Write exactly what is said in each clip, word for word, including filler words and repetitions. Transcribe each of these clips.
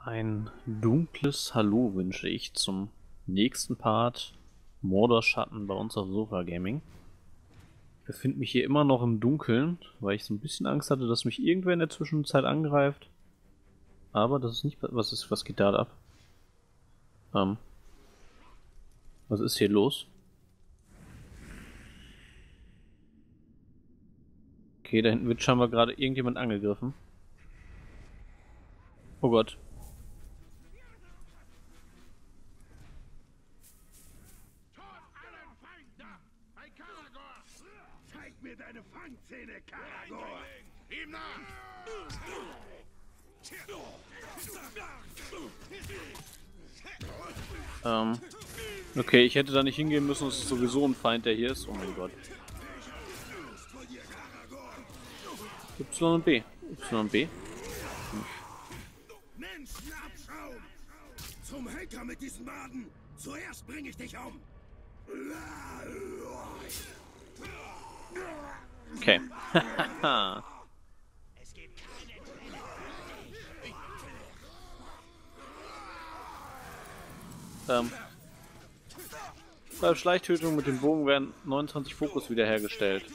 Ein dunkles Hallo wünsche ich zum nächsten Part Mordor Schatten bei uns auf Sofa Gaming. Ich befinde mich hier immer noch im Dunkeln, weil ich so ein bisschen Angst hatte, dass mich irgendwer in der Zwischenzeit angreift. Aber das ist nicht... Was ist... Was geht da ab? Ähm... Was ist hier los? Okay, da hinten wird scheinbar gerade irgendjemand angegriffen. Oh Gott. Zeig mir deine Fangzähne, Karagor! Ihm nach! Ähm... Okay, ich hätte da nicht hingehen müssen, es ist sowieso ein Feind, der hier ist. Oh mein Gott. Y und B. Y und B. Menschenabschaum! Zum Henker mit diesen Maden! Zuerst bringe ich dich um! Okay. ähm. Bei Schleichtötung mit dem Bogen werden neunundzwanzig Fokus wiederhergestellt.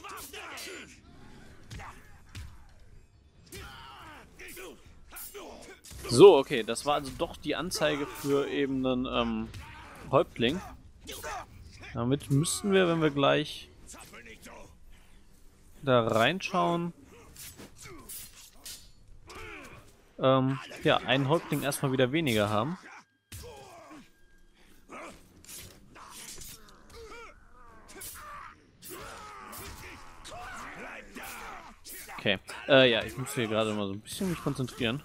So, okay, das war also doch die Anzeige für eben einen ähm, Häuptling. Damit müssten wir, wenn wir gleich da reinschauen, ähm, ja, einen Häuptling erstmal wieder weniger haben. Okay, äh, ja, ich muss hier gerade mal so ein bisschen mich konzentrieren.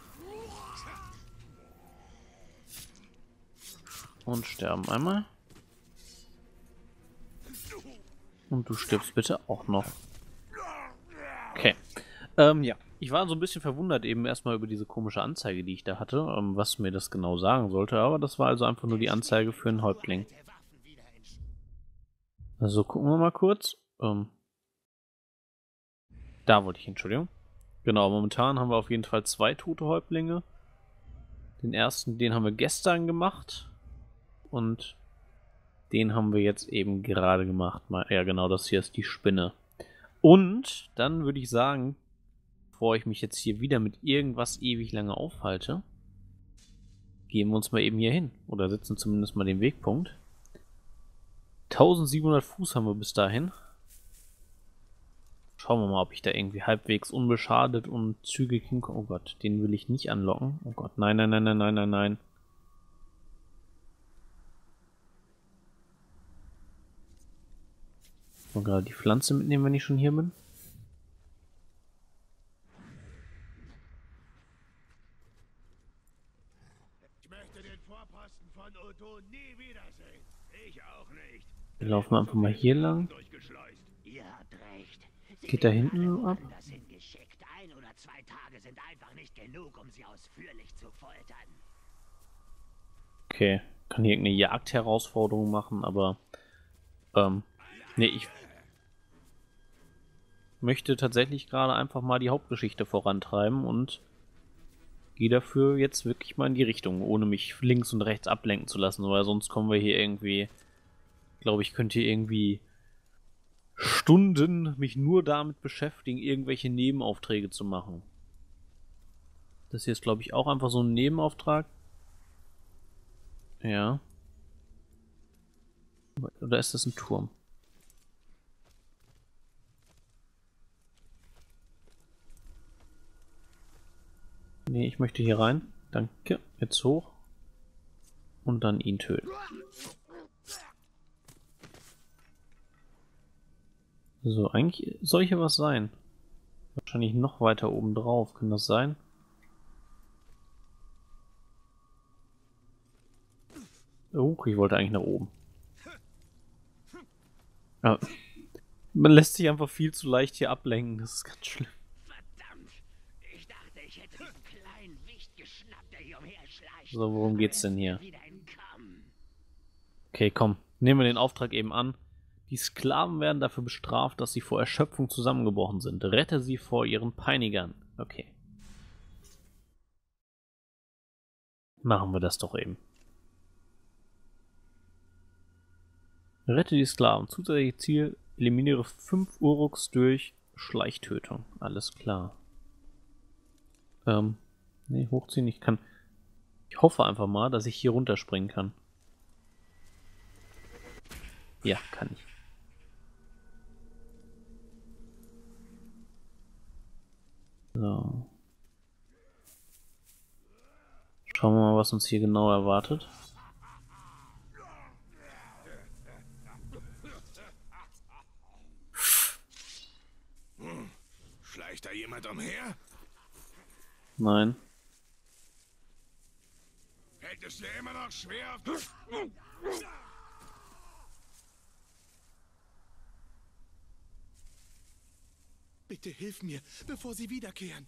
Und sterben einmal. Und du stirbst bitte auch noch. Okay. Ähm, ja. Ich war so ein bisschen verwundert eben erstmal über diese komische Anzeige, die ich da hatte, ähm, was mir das genau sagen sollte, aber das war also einfach nur die Anzeige für einen Häuptling. Also gucken wir mal kurz. Ähm, da wollte ich, Entschuldigung. Genau, momentan haben wir auf jeden Fall zwei tote Häuptlinge. Den ersten, den haben wir gestern gemacht. Und den haben wir jetzt eben gerade gemacht. Ja genau, das hier ist die Spinne. Und dann würde ich sagen, bevor ich mich jetzt hier wieder mit irgendwas ewig lange aufhalte, gehen wir uns mal eben hier hin. Oder setzen zumindest mal den Wegpunkt. eintausendsiebenhundert Fuß haben wir bis dahin. Schauen wir mal, ob ich da irgendwie halbwegs unbeschadet und zügig hinkomme. Oh Gott, den will ich nicht anlocken. Oh Gott, nein, nein, nein, nein, nein, nein, nein. Ich will gerade die Pflanze mitnehmen, wenn ich schon hier bin. Ich möchte den Vorposten von Odo nie wiedersehen. Ich auch nicht. Wir laufen einfach mal hier lang. Ihr habt recht. Geht da hinten ab? Ein oder zwei Tage sind einfach nicht genug, um sie ausführlich zu foltern. Okay, kann hier irgendeine Jagdherausforderung machen, aber ähm, nee, ich möchte tatsächlich gerade einfach mal die Hauptgeschichte vorantreiben und gehe dafür jetzt wirklich mal in die Richtung, ohne mich links und rechts ablenken zu lassen, weil sonst kommen wir hier irgendwie, glaube ich, könnte hier irgendwie Stunden mich nur damit beschäftigen, irgendwelche Nebenaufträge zu machen. Das hier ist, glaube ich, auch einfach so ein Nebenauftrag. Ja. Oder ist das ein Turm? Nee, ich möchte hier rein. Danke. Jetzt hoch. Und dann ihn töten. So, eigentlich soll hier was sein. Wahrscheinlich noch weiter oben drauf. Kann das sein? Oh, ich wollte eigentlich nach oben. Ja. Man lässt sich einfach viel zu leicht hier ablenken. Das ist ganz schlimm. Verdammt! Ich dachte, ich hätte diesen kleinen Wicht geschnappt, der hier umherschleicht. So, worum geht's denn hier? Wieder entkommen. Okay, komm. Nehmen wir den Auftrag eben an. Die Sklaven werden dafür bestraft, dass sie vor Erschöpfung zusammengebrochen sind. Rette sie vor ihren Peinigern. Okay. machen wir das doch eben. Rette die Sklaven. Zusätzliches Ziel: eliminiere fünf Uruks durch Schleichtötung. Alles klar. Ähm, ne, hochziehen. Ich kann. Ich hoffe einfach mal, dass ich hier runterspringen kann. Ja, kann ich. So. Schauen wir mal, was uns hier genau erwartet. Schleicht da jemand umher? Nein. Fällt es dir immer noch schwer auf... Bitte hilf mir, bevor sie wiederkehren.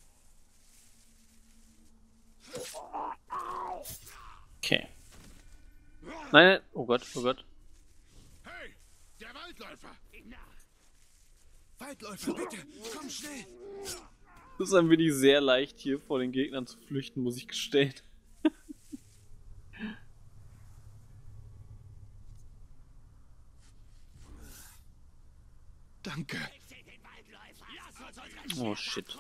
Okay. Nein, nein. Oh Gott, oh Gott. Hey, der Waldläufer! Waldläufer, bitte, komm schnell! Das ist ein wenig sehr leicht, hier vor den Gegnern zu flüchten, muss ich gestehen. Danke. Oh shit.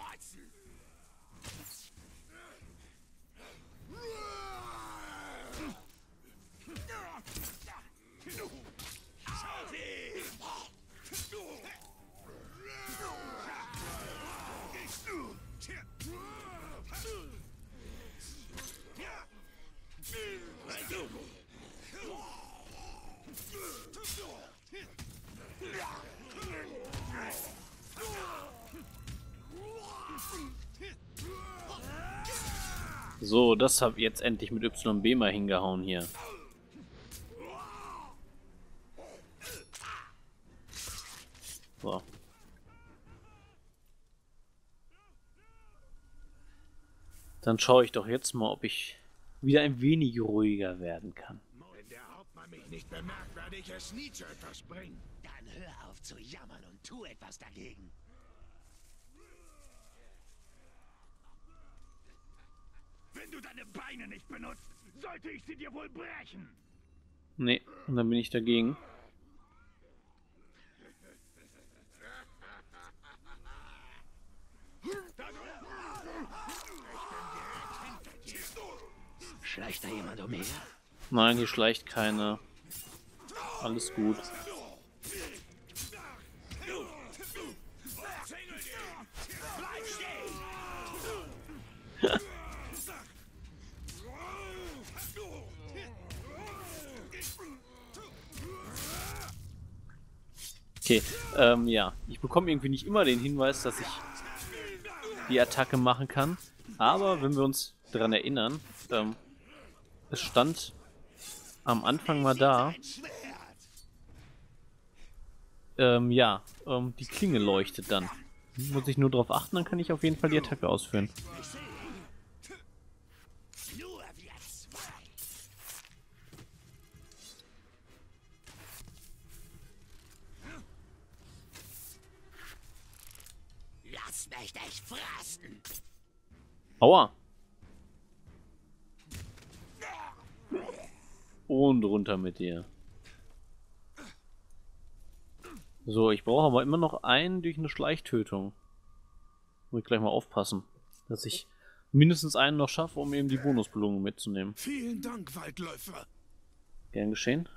So, das hab ich jetzt endlich mit Y B mal hingehauen hier. So. Dann schaue ich doch jetzt mal, ob ich wieder ein wenig ruhiger werden kann. Wenn der Hauptmann mich nicht bemerkt, werde ich es nie zu etwas bringen. Dann hör auf zu jammern und tu etwas dagegen. Wenn du deine Beine nicht benutzt, sollte ich sie dir wohl brechen. Nee, und dann bin ich dagegen. Schleicht da jemand umher? Nein, hier schleicht keiner. Alles gut. Okay, ähm, ja. Ich bekomme irgendwie nicht immer den Hinweis, dass ich die Attacke machen kann. Aber wenn wir uns daran erinnern, ähm, es stand am Anfang mal da, ähm, ja, ähm, die Klinge leuchtet dann. Muss ich nur darauf achten, dann kann ich auf jeden Fall die Attacke ausführen. Nur wir zwei. Lass mich dich fressen. Aua! Und runter mit dir. So, ich brauche aber immer noch einen durch eine Schleichtötung. Muss ich gleich mal aufpassen, dass ich mindestens einen noch schaffe, um eben die Bonusbelohnung mitzunehmen. Vielen Dank, Waldläufer. Gern geschehen.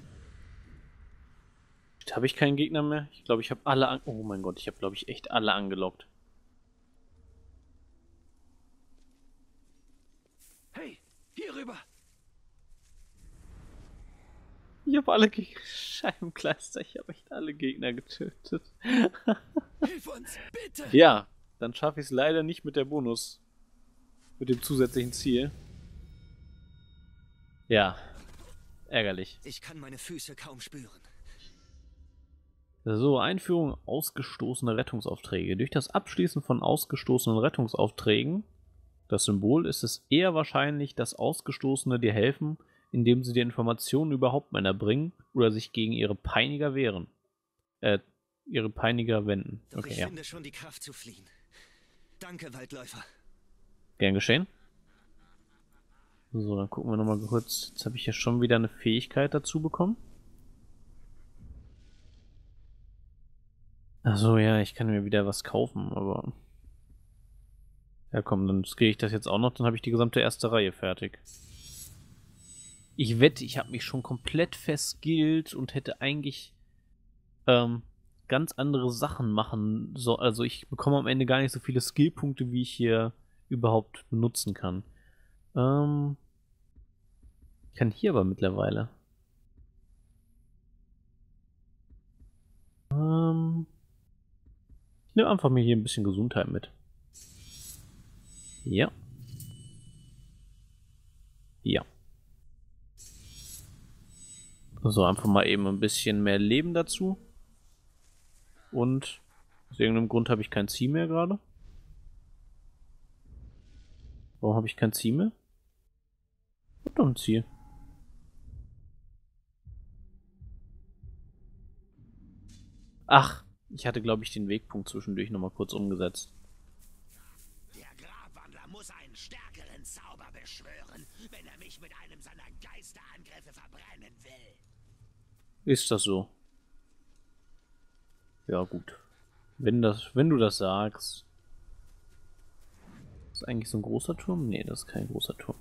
Habe ich keinen Gegner mehr? Ich glaube, ich habe alle an... Oh mein Gott, ich habe, glaube ich, echt alle angelockt. Hey, hier rüber. Ich habe alle Gegner... Scheibenkleister, ich habe echt alle Gegner getötet. Hilf uns, bitte. Ja, dann schaffe ich es leider nicht mit der Bonus. Mit dem zusätzlichen Ziel. Ja, ärgerlich. Ich kann meine Füße kaum spüren. So, Einführung ausgestoßene Rettungsaufträge. Durch das Abschließen von ausgestoßenen Rettungsaufträgen, das Symbol, ist es eher wahrscheinlich, dass Ausgestoßene dir helfen, indem sie dir Informationen über Hauptmänner bringen oder sich gegen ihre Peiniger wehren. Äh, ihre Peiniger wenden. Doch Okay, ich ja. finde schon die Kraft zu fliehen. Danke, Waldläufer. Gern geschehen. So, dann gucken wir nochmal kurz. Jetzt habe ich ja schon wieder eine Fähigkeit dazu bekommen. Achso, ja, ich kann mir wieder was kaufen, aber... Ja komm, dann kriege ich das jetzt auch noch, dann habe ich die gesamte erste Reihe fertig. Ich wette, ich habe mich schon komplett verskillt und hätte eigentlich ähm, ganz andere Sachen machen sollen. Also ich bekomme am Ende gar nicht so viele Skillpunkte, wie ich hier überhaupt benutzen kann. Ähm, ich kann hier aber mittlerweile. Ähm, ich nehme einfach mir hier ein bisschen Gesundheit mit. Ja. Ja. So, einfach mal eben ein bisschen mehr Leben dazu. Und aus irgendeinem Grund habe ich kein Ziel mehr gerade. Warum habe ich kein Ziel mehr? Ich hab doch ein Ziel. Ach, ich hatte, glaube ich, den Wegpunkt zwischendurch nochmal kurz umgesetzt. Der Grabwandler muss einen stärkeren Zauber beschwören, wenn er mich mit einem seiner Geisterangriffe verbrennen will. Ist das so? Ja, gut. Wenn das, wenn du das sagst. Ist das eigentlich so ein großer Turm? Nee, das ist kein großer Turm.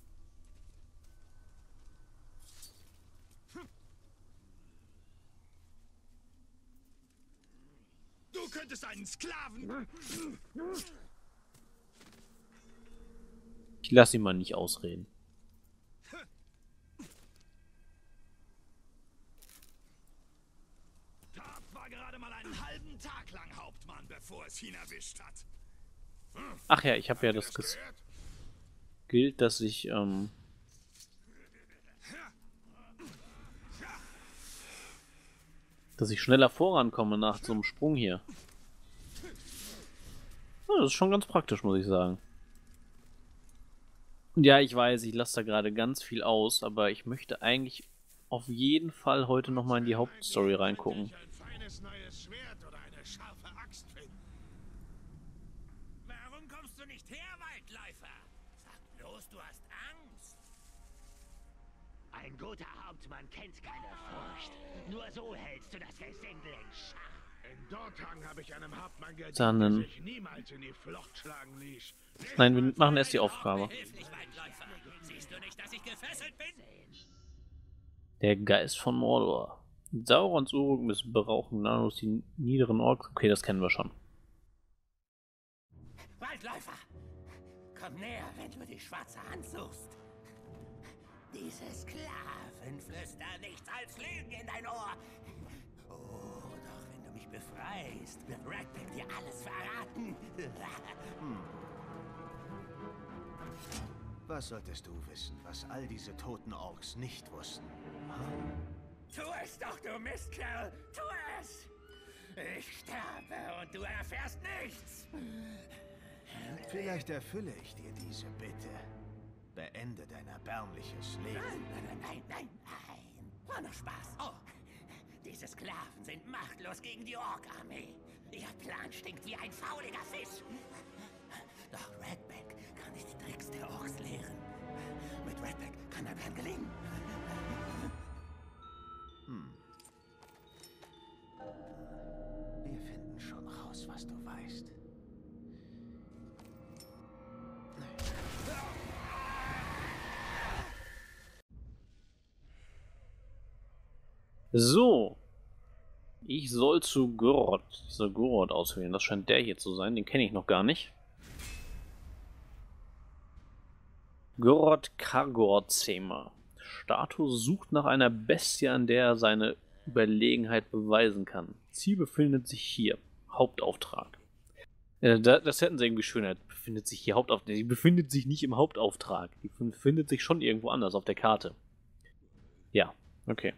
Du könntest einen Sklaven... Ich lasse ihn mal nicht ausreden. Tab war gerade mal einen halben Tag lang Hauptmann, bevor es ihn erwischt hat. Ach ja, ich habe ja das ges gilt, dass ich ähm, dass ich schneller vorankomme nach so einem Sprung hier. Ja, das ist schon ganz praktisch, muss ich sagen. Und ja, ich weiß, ich lasse da gerade ganz viel aus, aber ich möchte eigentlich auf jeden Fall heute nochmal in die Hauptstory reingucken. Ein feines neues Schwert oder eine scharfe Axt finden. Warum kommst du nicht her, Waldläufer? Sag bloß, du hast Angst. Ein guter Hauptmann kennt keine Furcht. Nur so hältst du das Gesindel in Schach. In Dortang habe ich einem Hauptmann gedient, Dann, der sich niemals in die Flucht schlagen ließ. Nein, wir machen erst die Aufgabe. Siehst du nicht, dass ich gefesselt bin? Der Geist von Mordor. Saurons Uruk missbrauchen Nanos die niederen Orks. Okay, das kennen wir schon. Waldläufer, komm näher, wenn du die schwarze Hand suchst. Diese Sklaven flüstern nichts als Lügen in dein Ohr. Oh, doch wenn du mich befreist, wird Redback dir alles verraten. Was solltest du wissen, was all diese toten Orks nicht wussten? Tu es doch, du Mistkerl! Tu es! Ich sterbe und du erfährst nichts! Vielleicht erfülle ich dir diese Bitte. Beende dein erbärmliches Leben. Nein, nein, nein, nein, nein! War nur Spaß. Oh, diese Sklaven sind machtlos gegen die Ork-Armee. Ihr Plan stinkt wie ein fauliger Fisch. Doch Redback kann nicht die Tricks der Orks lehren. Mit Redback kann er Plan gelingen. Hm. Wir finden schon raus, was du weißt. So. Ich soll zu Gorod. Ich soll Gorod auswählen. Das scheint der hier zu sein. Den kenne ich noch gar nicht. Gorod Kargorzema. Status: sucht nach einer Bestie, an der er seine Überlegenheit beweisen kann. Ziel befindet sich hier. Hauptauftrag. Äh, da, das hätten sie irgendwie schöner. Befindet sich hier Hauptauftrag. Die befindet sich nicht im Hauptauftrag. Die befindet sich schon irgendwo anders auf der Karte. Ja, okay.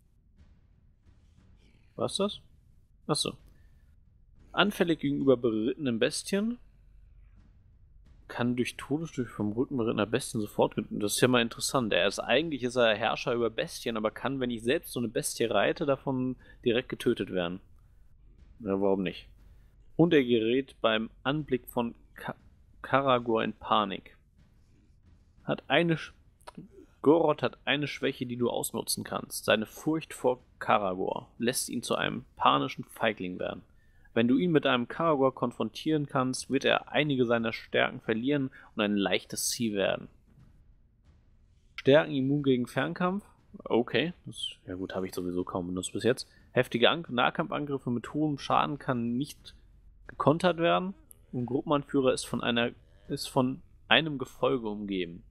Was ist das? Achso. Anfällig gegenüber berittenen Bestien. Kann durch Todesstich vom Rücken berittener Bestien sofort... Das ist ja mal interessant. Er ist eigentlich ist er Herrscher über Bestien, aber kann, wenn ich selbst so eine Bestie reite, davon direkt getötet werden. Ja, warum nicht? Und er gerät beim Anblick von Ka Karagor in Panik. Hat eine Goroth hat eine Schwäche, die du ausnutzen kannst. Seine Furcht vor Karagor lässt ihn zu einem panischen Feigling werden. Wenn du ihn mit einem Karagor konfrontieren kannst, wird er einige seiner Stärken verlieren und ein leichtes Ziel werden. Stärken immun gegen Fernkampf. Okay, das, ja gut, habe ich sowieso kaum benutzt bis jetzt. Heftige An- Nahkampfangriffe mit hohem Schaden kann nicht gekontert werden. Und Gruppenanführer ist von einer ist von einem Gefolge umgeben.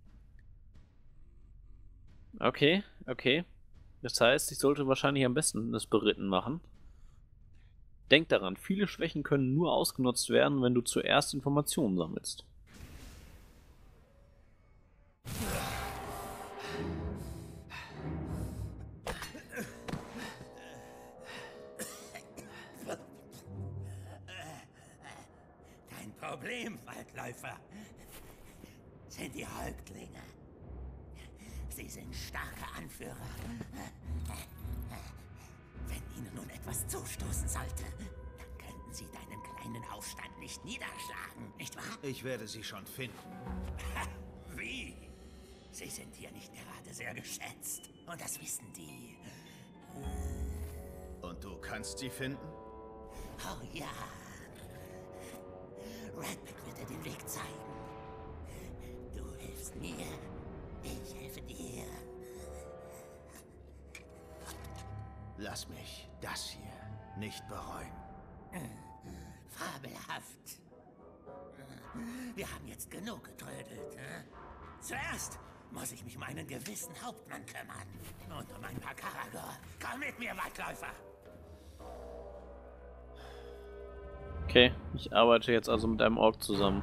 Okay, okay. Das heißt, ich sollte wahrscheinlich am besten das Beritten machen. Denk daran, viele Schwächen können nur ausgenutzt werden, wenn du zuerst Informationen sammelst. Dein Problem, Waldläufer, sind die Häuptlinge. Sie sind starke Anführer. Wenn ihnen nun etwas zustoßen sollte, dann könnten sie deinen kleinen Aufstand nicht niederschlagen, nicht wahr? Ich werde sie schon finden. Wie? Sie sind hier nicht gerade sehr geschätzt. Und das wissen die. Und du kannst sie finden? Oh ja. Redback wird dir den Weg zeigen. Du hilfst mir. Ich helfe dir. Lass mich das hier nicht bereuen. Fabelhaft. Wir haben jetzt genug getrödelt. Äh? Zuerst muss ich mich um einen gewissen Hauptmann kümmern. Und um ein paar Karagor. Komm mit mir, Waldläufer. Okay, ich arbeite jetzt also mit einem Ork zusammen.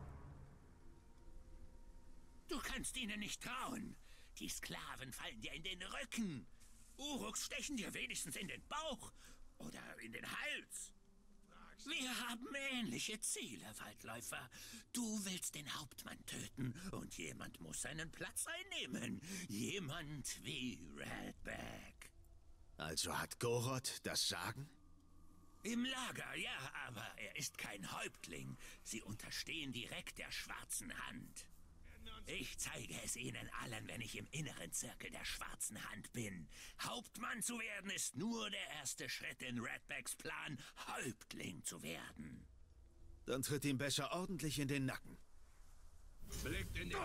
Du kannst ihnen nicht trauen. Die Sklaven fallen dir in den Rücken. Uruks stechen dir wenigstens in den Bauch oder in den Hals. Wir haben ähnliche Ziele, Waldläufer. Du willst den Hauptmann töten und jemand muss seinen Platz einnehmen. Jemand wie Redback. Also hat Goroth das Sagen? Im Lager, ja, aber er ist kein Häuptling. Sie unterstehen direkt der Schwarzen Hand. Ich zeige es ihnen allen, wenn ich im inneren Zirkel der Schwarzen Hand bin. Hauptmann zu werden ist nur der erste Schritt in Redbacks Plan, Häuptling zu werden. Dann tritt ihm besser ordentlich in den Nacken. Blickt in die...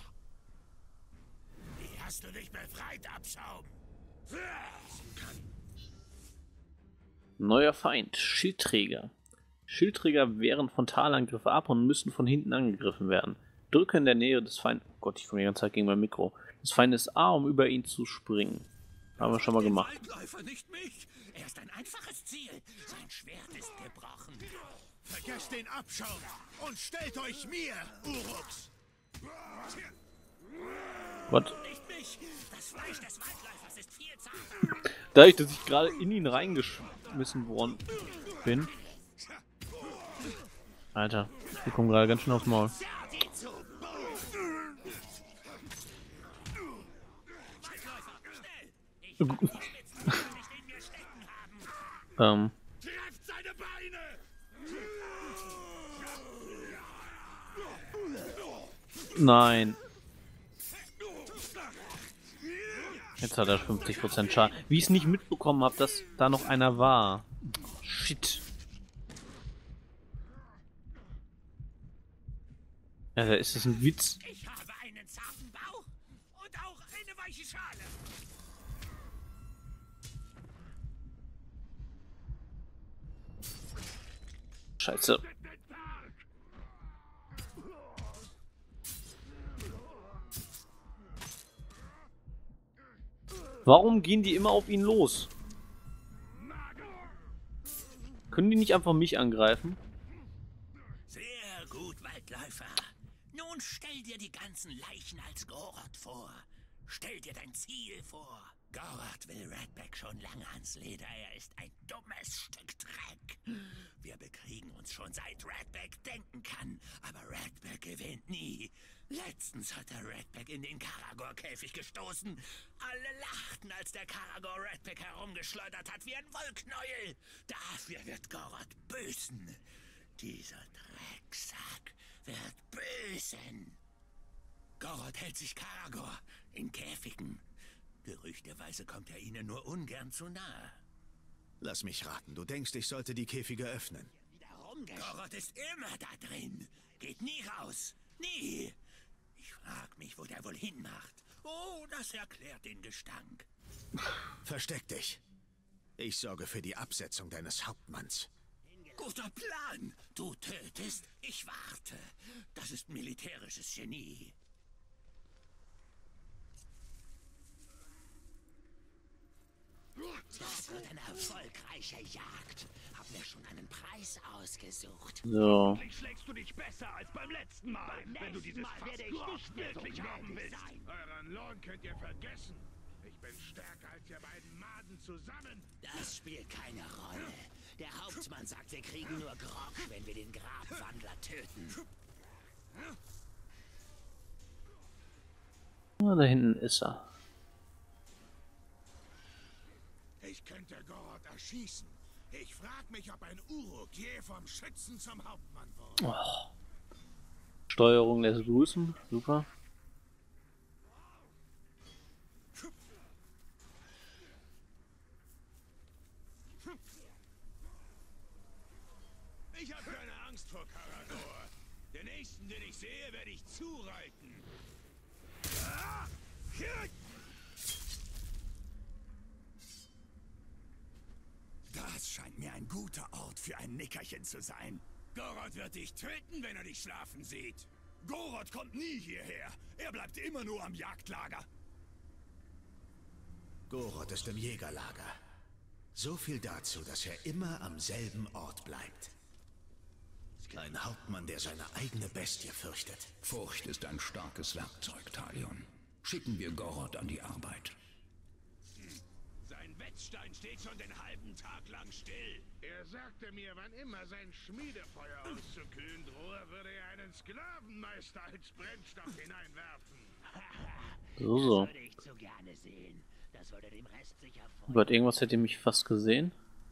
Wie hast du dich befreit, Abschaum? Neuer Feind, Schildträger. Schildträger wehren Frontalangriffe ab und müssen von hinten angegriffen werden. Drücke in der Nähe des Feindes... Oh Gott, ich komme die ganze Zeit gegen mein Mikro. Des Feindes A, um über ihn zu springen. Haben wir schon mal gemacht. Waldläufer, nicht mich. Er ist ein einfaches Ziel. Sein Schwert ist gebrochen. Vergesst den Abschaum und stellt euch mir, Uruks! Gott. Nicht mich. Das Fleisch des Waldläufers ist viel zarter. Dadurch, dass ich gerade in ihn reingeschmissen worden bin. Alter, wir kommen gerade ganz schön aufs Maul. ähm. Trefft seine Beine! Nein. Jetzt hat er fünfzig Prozent Schaden. Wie ich es nicht mitbekommen habe, dass da noch einer war. Shit. Also ist das ein Witz? Ich habe einen zarten Bauch und auch eine weiche Schale. Scheiße. Warum gehen die immer auf ihn los? Können die nicht einfach mich angreifen? Sehr gut, Waldläufer. Nun stell dir die ganzen Leichen als Goroth vor. Stell dir dein Ziel vor. Goroth will Redback schon lange ans Leder. Er ist ein dummes Stück Dreck. Wir bekriegen uns schon seit Redback denken kann. Aber Redback gewinnt nie. Letztens hat er Redback in den Karagor-Käfig gestoßen. Alle lachten, als der Karagor Redback herumgeschleudert hat wie ein Wollknäuel. Dafür wird Goroth büßen. Dieser Drecksack wird büßen. Goroth hält sich Karagor in Käfigen. Gerüchteweise kommt er ihnen nur ungern zu nahe. Lass mich raten, du denkst, ich sollte die Käfige öffnen. Goroth ist immer da drin. Geht nie raus. Nie. Ich frag mich, wo der wohl hinmacht. Oh, das erklärt den Gestank. Versteck dich. Ich sorge für die Absetzung deines Hauptmanns. Guter Plan. Du tötest, ich warte. Das ist militärisches Genie. Das wird eine erfolgreiche Jagd. Hab mir schon einen Preis ausgesucht. So. Endlich schlägst du dich besser als beim letzten Mal, Beim wenn du nächsten dieses Mal Fass werde ich Grog nicht mehr so wirklich haben gnädig willst. sein. Euren Lohn könnt ihr vergessen. Ich bin stärker als ihr beiden Maden zusammen. Das spielt keine Rolle. Der Hauptmann sagt, wir kriegen nur Grog, wenn wir den Grabwandler töten. Ah, da hinten ist er. Ich könnte Goroth erschießen. Ich frag mich, ob ein Uruk je vom Schützen zum Hauptmann wurde. Oh. Steuerung lässt grüßen. Super. Ich habe keine Angst vor Karagor. Den nächsten, den ich sehe, werde ich zureiten. Ah! Das scheint mir ein guter Ort für ein Nickerchen zu sein. Goroth wird dich töten, wenn er dich schlafen sieht. Goroth kommt nie hierher. Er bleibt immer nur am Jagdlager. Goroth ist im Jägerlager. So viel dazu, dass er immer am selben Ort bleibt. Ein Hauptmann, der seine eigene Bestie fürchtet. Furcht ist ein starkes Werkzeug, Talion. Schicken wir Goroth an die Arbeit. Sein Wetzstein steht schon den halben Tag lang still. Er sagte mir, wann immer sein Schmiedefeuer auszukühlen drohe, würde er einen Sklavenmeister als Brennstoff hineinwerfen. So, so. Das würde ich so gerne sehen. Das würde dem Rest sicher Gott, irgendwas hätte mich fast gesehen.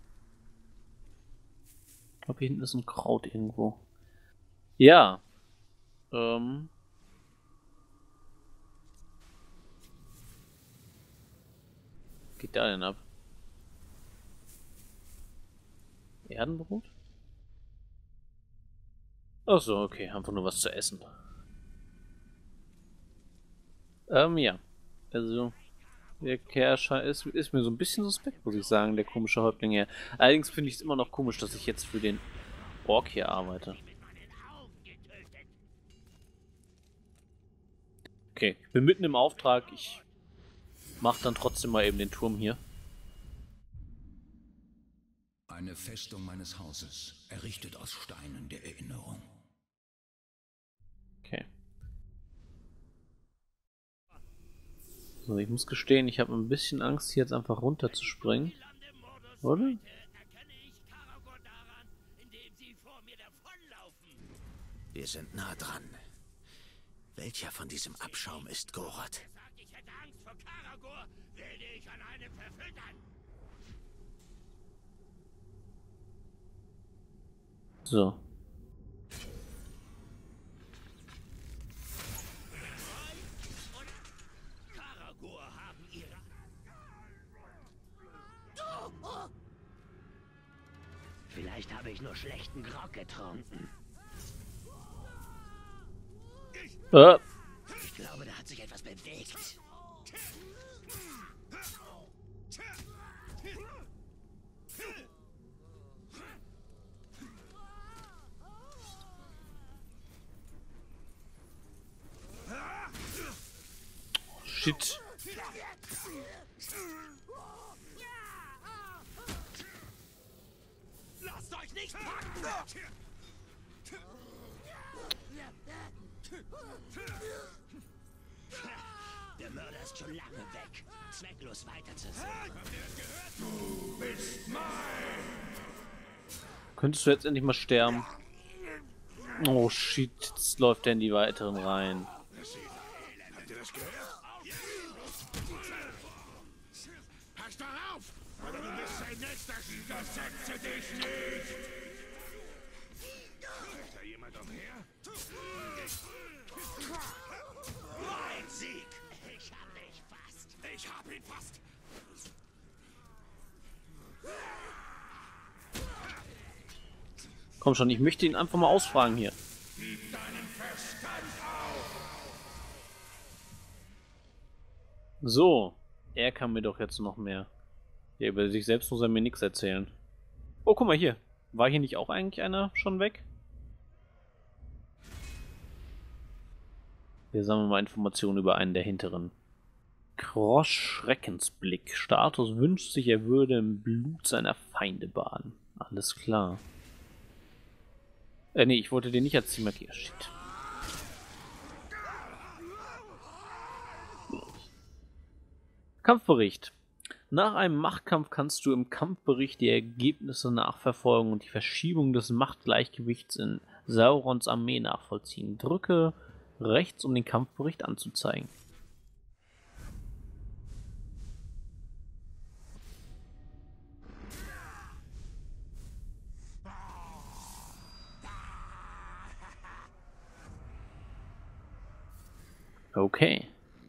Ich glaube, hier hinten ist ein Kraut irgendwo. Ja. Ähm. Was geht da denn ab? Erdenbrot? Ach so, okay, einfach nur was zu essen. Ähm, ja. Also, der Kercher ist, ist mir so ein bisschen suspekt, muss ich sagen, der komische Häuptling hier. Allerdings finde ich es immer noch komisch, dass ich jetzt für den Ork hier arbeite. Okay, ich bin mitten im Auftrag. Ich mache dann trotzdem mal eben den Turm hier. Eine Festung meines Hauses, errichtet aus Steinen der Erinnerung. Okay. So, ich muss gestehen, ich habe ein bisschen Angst, hier jetzt einfach runterzuspringen. Oder? Wir sind nah dran. Welcher von diesem Abschaum ist Goroth? Ich hätte Angst vor Karagor, werde ich an einem verfüttern. So. Karagor haben ihre... Vielleicht habe ich nur schlechten Grog getrunken. Äh. Ich glaube, da hat sich etwas bewegt. Shit. Lasst euch nicht packen! Der Mörder ist schon lange weg. Zwecklos weiterzusehen. Könntest du jetzt endlich mal sterben? Oh shit, jetzt läuft er in die weiteren Reihen. Habt ihr das gehört? Pass doch auf! Oder du bist ein nächster Sieger, setze dich nicht! Ist da jemand umher? Komm schon, ich möchte ihn einfach mal ausfragen hier. So, er kann mir doch jetzt noch mehr. Ja, über sich selbst muss er mir nichts erzählen. Oh, guck mal hier. War hier nicht auch eigentlich einer schon weg? Hier sammeln wir mal Informationen über einen der hinteren. Krosch Schreckensblick. Status wünscht sich, er würde im Blut seiner Feinde baden. Alles klar. Äh, nee, ich wollte den nicht als Ziel markieren. Shit. Kampfbericht. Nach einem Machtkampf kannst du im Kampfbericht die Ergebnisse nachverfolgen und die Verschiebung des Machtgleichgewichts in Saurons Armee nachvollziehen. Drücke rechts, um den Kampfbericht anzuzeigen. Okay.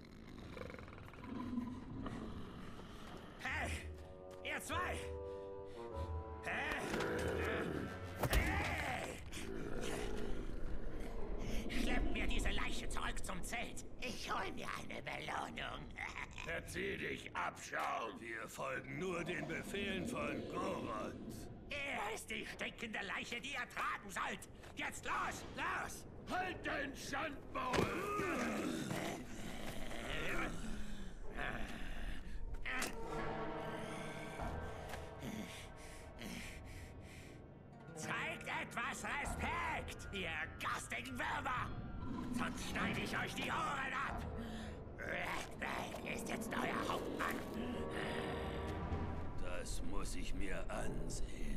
Hey, ihr zwei! Hey! Hey! Schleppt mir diese Leiche zurück zum Zelt. Ich hol mir eine Belohnung. Verzieh dich, Abschaum. Wir folgen nur den Befehlen von Goroth. Er ist die stinkende Leiche, die ihr tragen sollt. Jetzt los, los! Halt den Schandmaul! Zeigt etwas Respekt, ihr garstigen Würmer! Sonst schneide ich euch die Ohren ab! Redbane ist jetzt euer Hauptmann! Das muss ich mir ansehen.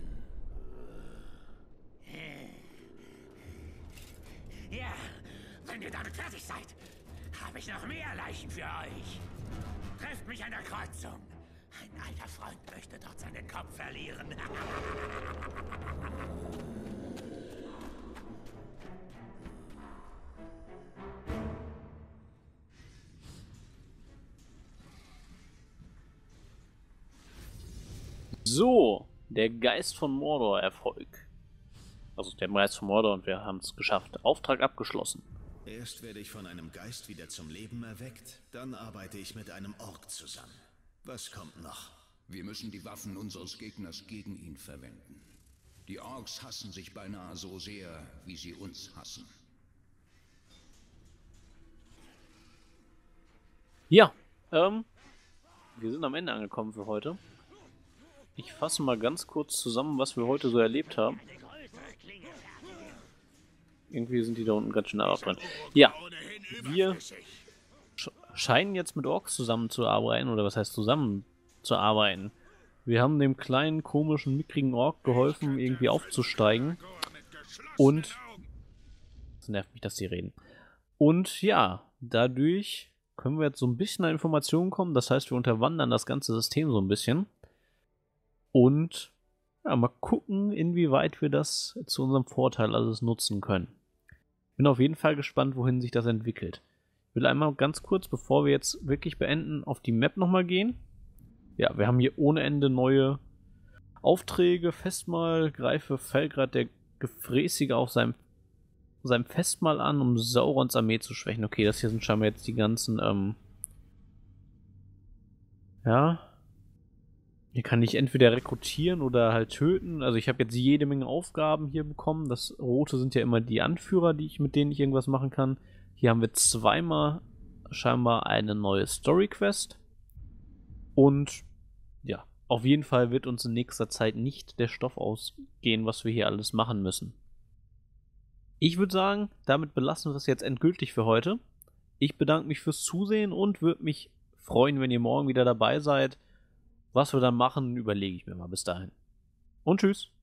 Ja, wenn ihr damit fertig seid, habe ich noch mehr Leichen für euch. Trefft mich an der Kreuzung. Ein alter Freund möchte dort seinen Kopf verlieren. So, der Geist von Mordor Erfolg. Also der Geist von Mordor und wir haben es geschafft. Auftrag abgeschlossen. Erst werde ich von einem Geist wieder zum Leben erweckt, dann arbeite ich mit einem Ork zusammen. Was kommt noch? Wir müssen die Waffen unseres Gegners gegen ihn verwenden. Die Orks hassen sich beinahe so sehr, wie sie uns hassen. Ja, ähm, wir sind am Ende angekommen für heute. Ich fasse mal ganz kurz zusammen, was wir heute so erlebt haben. Irgendwie sind die da unten ganz schön arg dran. Ja, wir sch scheinen jetzt mit Orks zusammenzuarbeiten, oder was heißt zusammenzuarbeiten? Wir haben dem kleinen, komischen, mickrigen Ork geholfen, irgendwie aufzusteigen. Und... Es nervt mich, dass die reden. Und ja, dadurch können wir jetzt so ein bisschen an Informationen kommen. Das heißt, wir unterwandern das ganze System so ein bisschen. Und ja, mal gucken, inwieweit wir das zu unserem Vorteil alles nutzen können. Bin auf jeden Fall gespannt, wohin sich das entwickelt. Ich will einmal ganz kurz, bevor wir jetzt wirklich beenden, auf die Map nochmal gehen. Ja, wir haben hier ohne Ende neue Aufträge. Festmahl, greife Felgrad der Gefräßige auf seinem, seinem Festmahl an, um Saurons Armee zu schwächen. Okay, das hier sind scheinbar jetzt die ganzen, ähm... ja... Hier kann ich entweder rekrutieren oder halt töten. Also ich habe jetzt jede Menge Aufgaben hier bekommen. Das Rote sind ja immer die Anführer, die ich, mit denen ich irgendwas machen kann. Hier haben wir zweimal scheinbar eine neue Story-Quest. Und ja, auf jeden Fall wird uns in nächster Zeit nicht der Stoff ausgehen, was wir hier alles machen müssen. Ich würde sagen, damit belassen wir es jetzt endgültig für heute. Ich bedanke mich fürs Zusehen und würde mich freuen, wenn ihr morgen wieder dabei seid. Was wir dann machen, überlege ich mir mal bis dahin. Und tschüss.